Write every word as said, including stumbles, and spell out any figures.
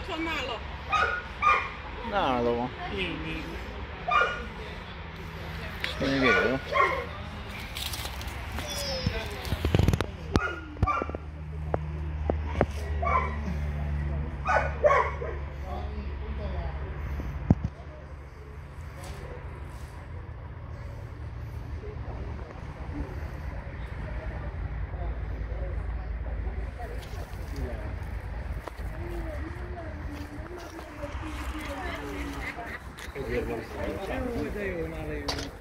Ott van nála. Nála van. Így, így. És még él. Ezért nem számít. Jó, de jó, nála jó.